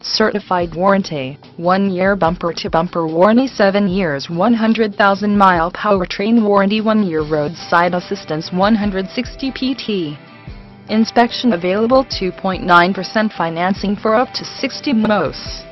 Certified warranty, 1 year bumper-to-bumper warranty, 7 years 100,000-mile powertrain warranty, 1 year roadside assistance, 160 PT. Inspection available, 2.9% financing for up to 60 MOS.